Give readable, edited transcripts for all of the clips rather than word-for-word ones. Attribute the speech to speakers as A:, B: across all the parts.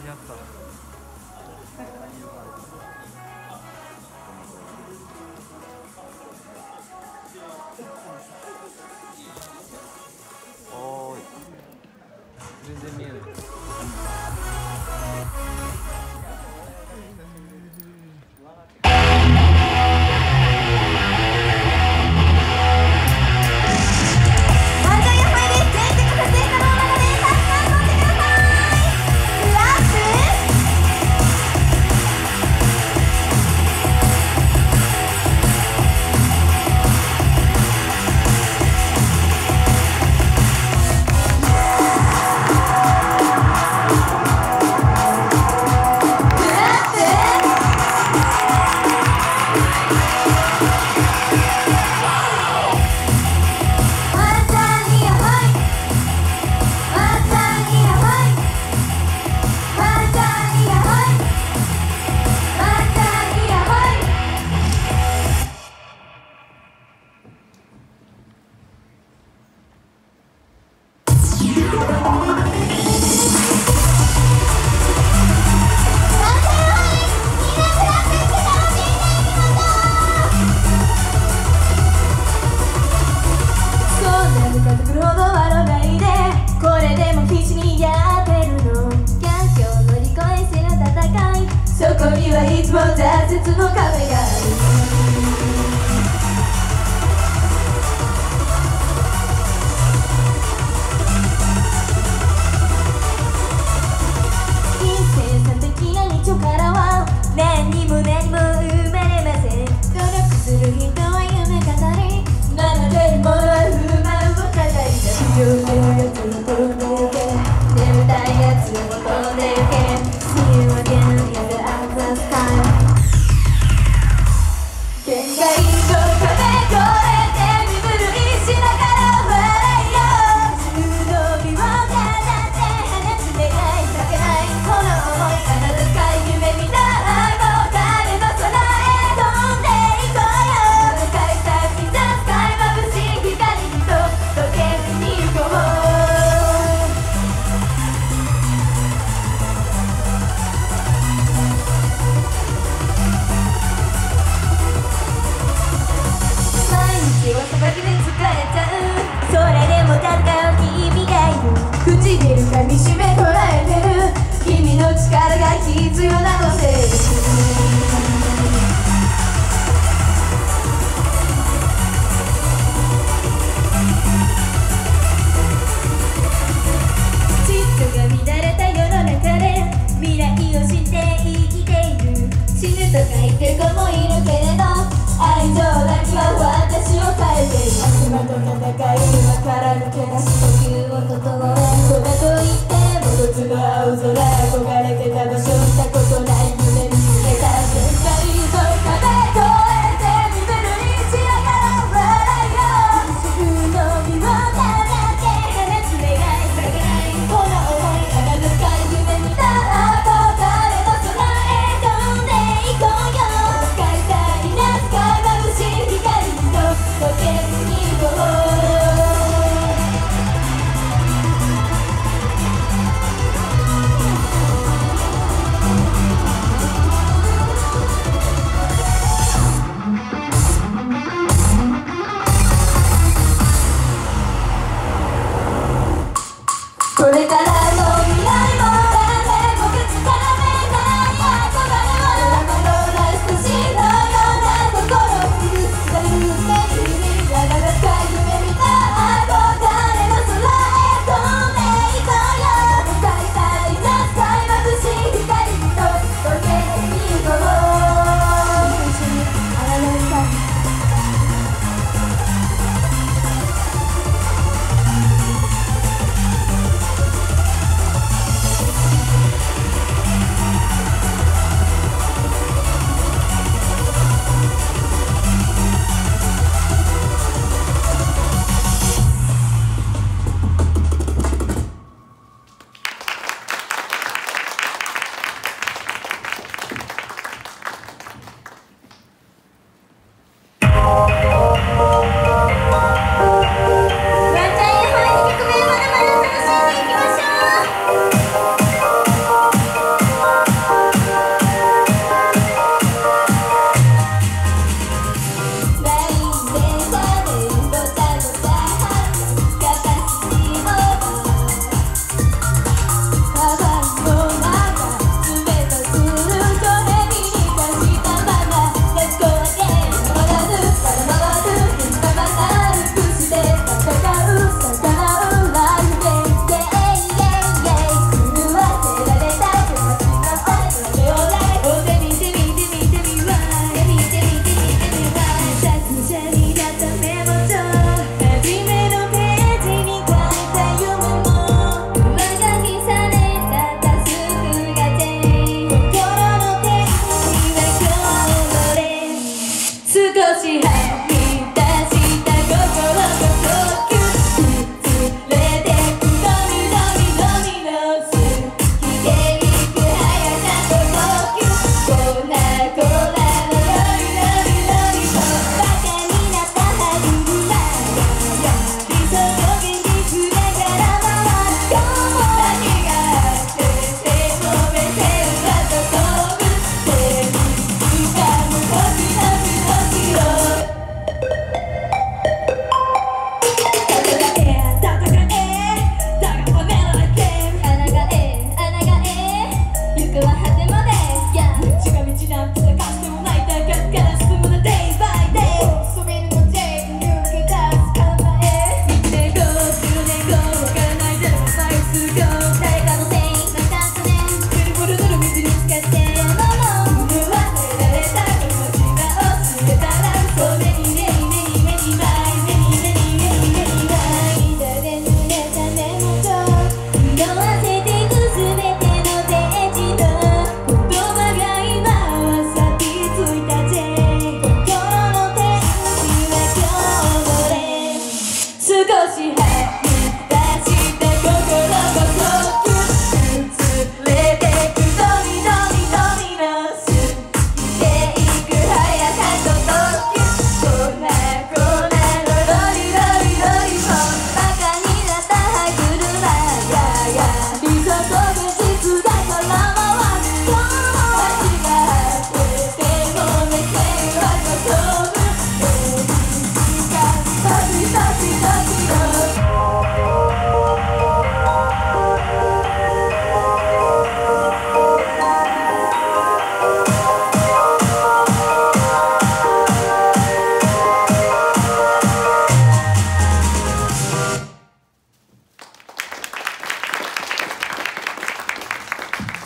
A: やった。おーい。全然見えない。いつも挫折の壁がある。生産的な日常からは何にも何も生まれません。努力する人は夢語り、学べるものは不満を抱えた。不要なやつを飛んでゆけ、眠たいやつを飛んでゆけ。See you again in the Atlas time。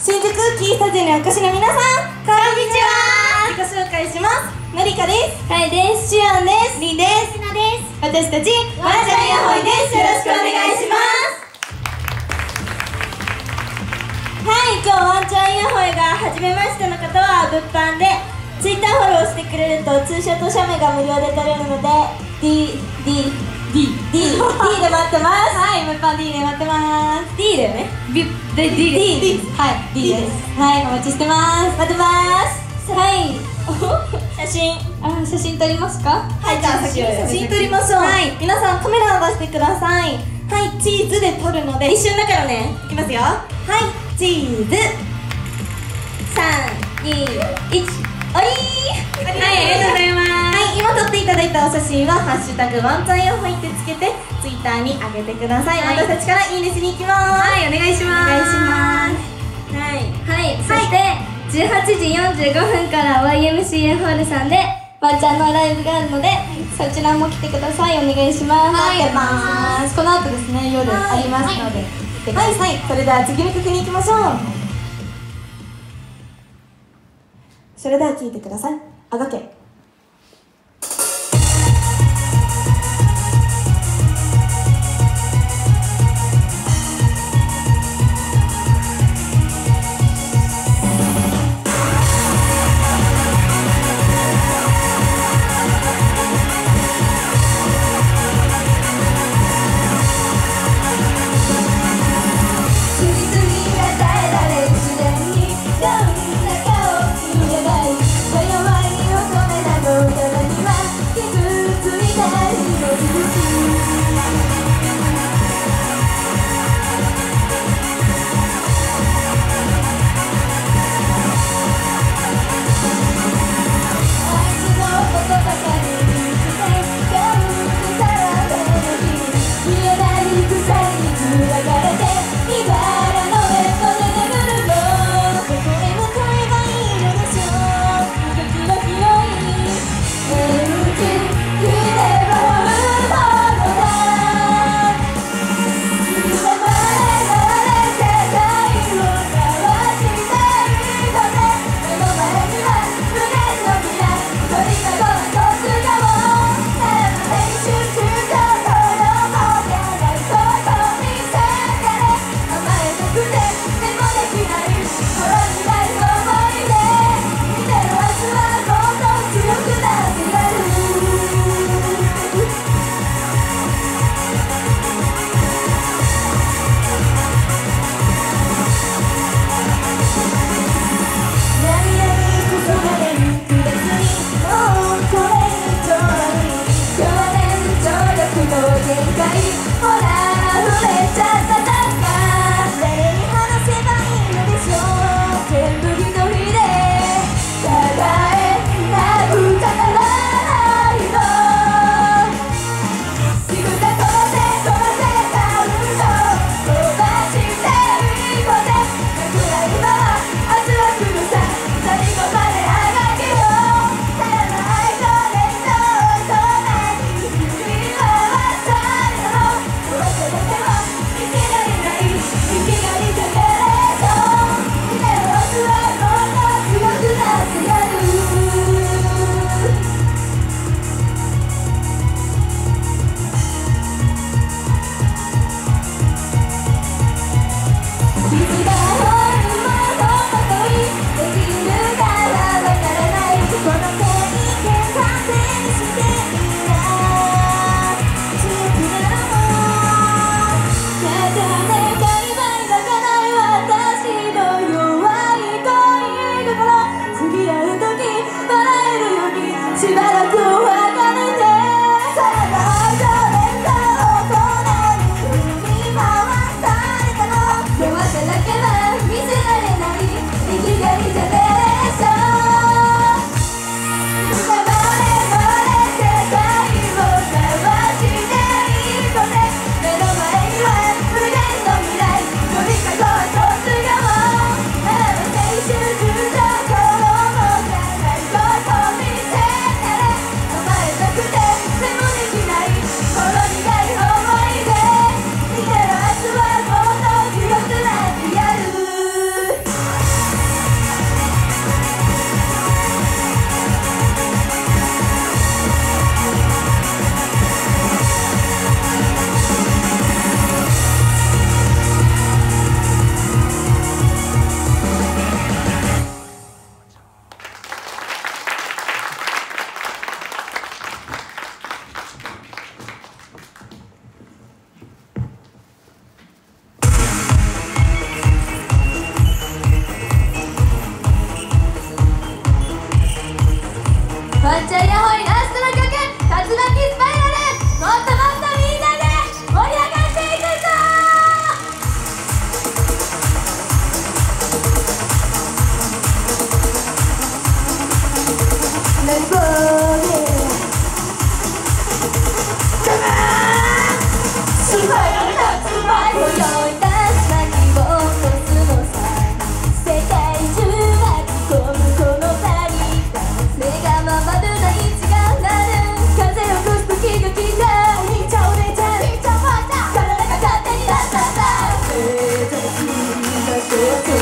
A: 新宿キースタジオにお越しの皆さん、こんにちは。自己紹介します。のりかです。かいです。しおんです。りんです。ひなです。私たちワンちゃんやほいです。よろしくお願いします。はい、今日ワンちゃんやほいが初めましての方は物販で Twitter フォローしてくれるとツーショット写メが無料で撮れるので D で待ってます。はい、物販 D で待ってます。 D だよね。D です。はい、D です。はい、お待ちしてます。待ってます。はい、写真撮りますか？はい、じゃあ写真撮りましょう。はい、皆さんカメラを出してください。はい、チーズで撮るので一瞬だからね、いきますよ。はい、チーズ3、2、1、おりー。はい、ありがとうございます。はい、今撮っていただいたお写真はハッシュタグワンちゃんやほいってつけてツイッターに上げてください。私たちからいいねしに行きます。はい、お願いします。お願いします。はい、そして18時45分から YMCA ホールさんでワンちゃんのライブがあるので、そちらも来てください。お願いします。待ってます。この後ですね、夜ありますので。はい、それでは次の曲に行きましょう。それでは聴いてください。あがけ。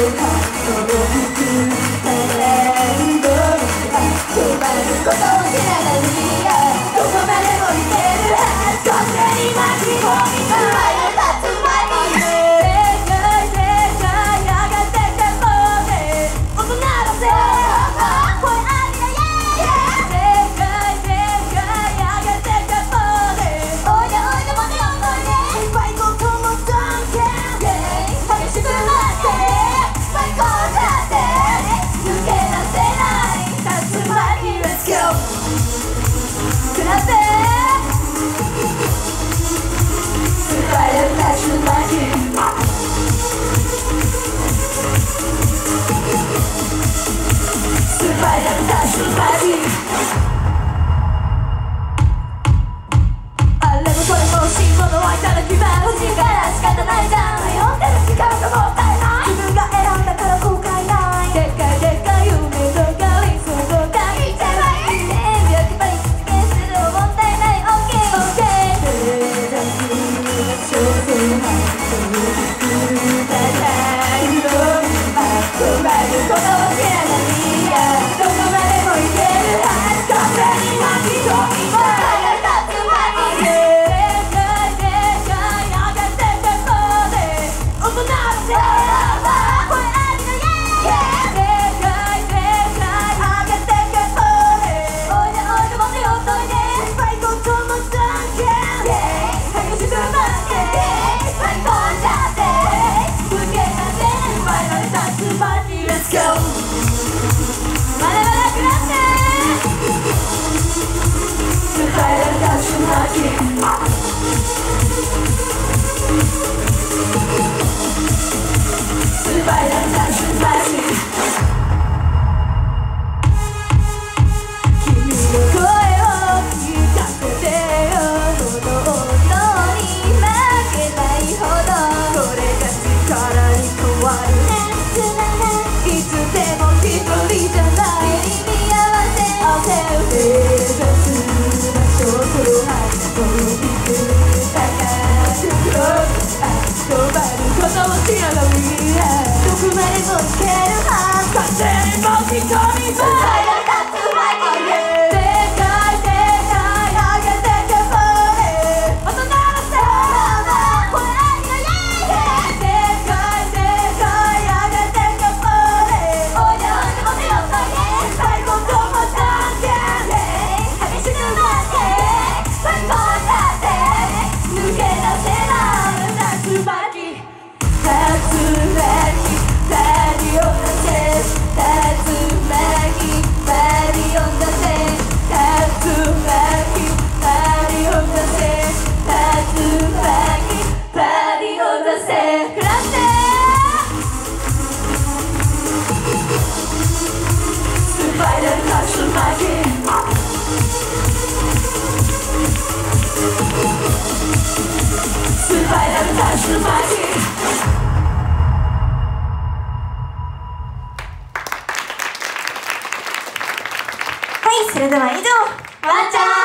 A: それでは以上ワンちゃん